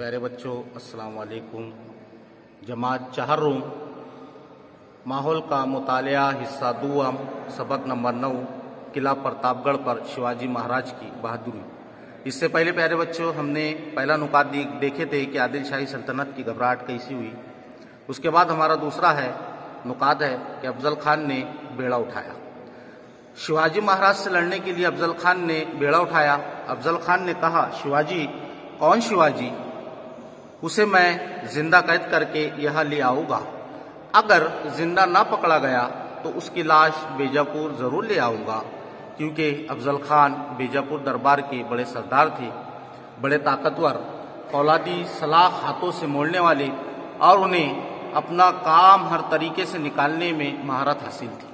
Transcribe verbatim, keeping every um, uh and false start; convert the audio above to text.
प्यारे बच्चों, अस्सलाम वालेकुम। जमात चाहरुम माहौल का मुतालिया हिस्सा दुआम सबक नंबर नौ किला प्रतापगढ़ पर शिवाजी महाराज की बहादुरी। इससे पहले प्यारे बच्चों हमने पहला नुकात देखे थे कि आदिल शाही सल्तनत की घबराहट कैसी हुई। उसके बाद हमारा दूसरा है नुकात है कि अफजल खान ने बेड़ा उठाया। शिवाजी महाराज से लड़ने के लिए अफजल खान ने बेड़ा उठाया। अफजल खान ने कहा, शिवाजी? कौन शिवाजी? उसे मैं जिंदा कैद करके यहाँ ले आऊंगा। अगर जिंदा ना पकड़ा गया तो उसकी लाश बीजापुर जरूर ले आऊंगा, क्योंकि अफजल खान बीजापुर दरबार के बड़े सरदार थे, बड़े ताकतवर, फौलादी सलाख हाथों से मोड़ने वाले और उन्हें अपना काम हर तरीके से निकालने में महारत हासिल थी।